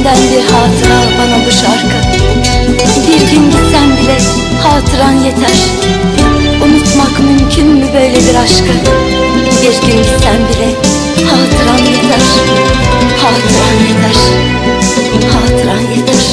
Senden bir hatıra bana bu şarkı. Bir gün gitsen bile hatıran yeter. Unutmak mümkün mü böyle bir aşkı? Bir gün gitsen bile hatıran yeter. Hatıran yeter. Hatıran yeter.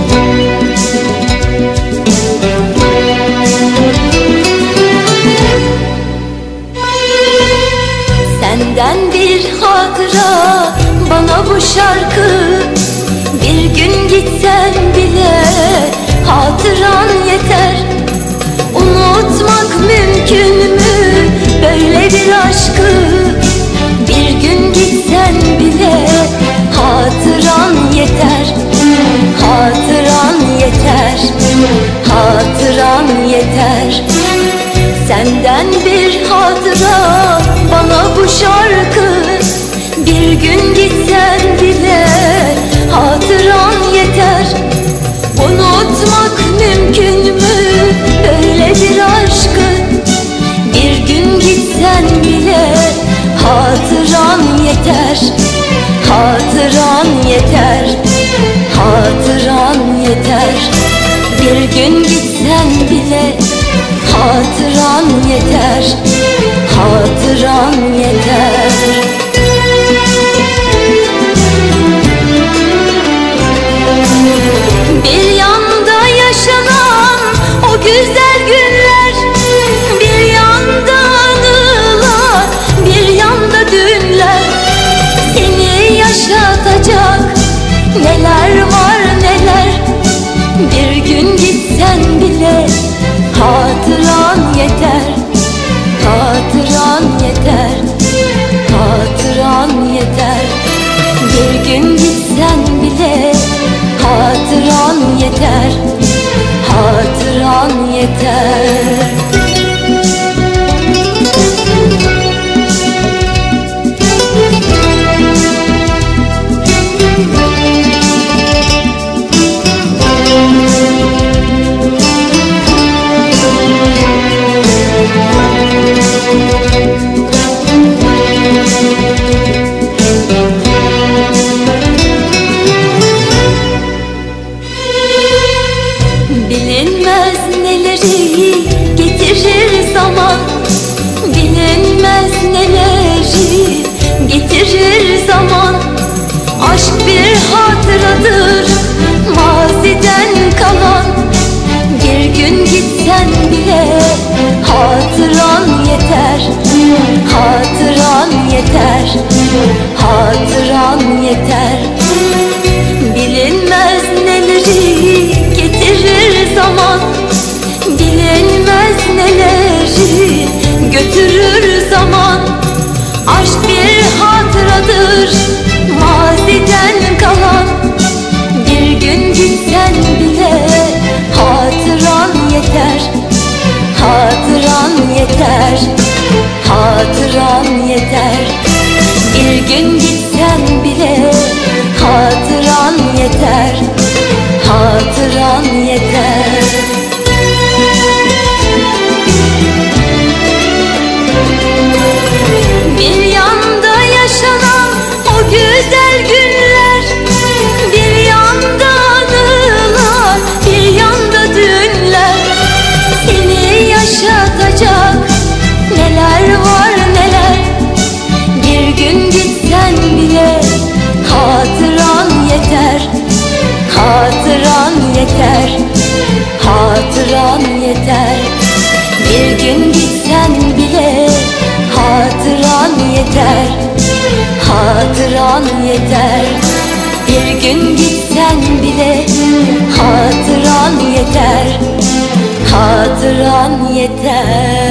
Senden bir hatıra bana bu şarkı. Bir gün gitsen bile hatıran yeter. Unutmak mümkün mü böyle bir aşkı? Bir gün gitsen bile hatıran yeter. Hatıran yeter. Hatıran yeter. Senden bir hatıra bana bu şarkı. Bir gün gitsen bile hatıran yeter. Unutmak mümkün mü böyle bir aşkı? Bir gün gitsen bile hatıran yeter. Hatıran yeter. Hatıran yeter. Bir gün gitsen bile hatıran yeter. Hatıran yeter. Bir yanda yaşanan o güzel günler, bir yanda anılar, bir yanda dünler. Seni yaşatacak neler var neler. Bir gün gitsen bile hatıran yeter. Hatıran yeter. Hatıran yeter. Bir gün gitsen bile hatıran yeter. Hatıran yeter. Bilinmez neleri getirir zaman. Bilinmez neleri getirir zaman. Aşk bir hatıradır maziden kalan. Bir gün gitsen bile hatıran yeter. Hatıran yeter. Hatıran yeter. Bilinmez neleri getirir zaman. Bilinmez neleri götürür zaman. Aşk bir hatıradır maziden kalan. Bir gün gitsen bile hatıran yeter. Hatıran yeter. Hatıran yeter. Bir gün gitsen bile hatıran yeter. Hatıran yeter. Bir yanda yaşanan o güzel günler, bir yanda anılar, bir yanda dünler. Seni yaşatacak neler var neler. Bir gün gitsen bile hatıran yeter. Hatıran yeter. Hatıran yeter. Bir gün gitsen bile hatıran yeter. Hatıran yeter. Bir gün gitsen bile hatıran yeter. Hatıran yeter.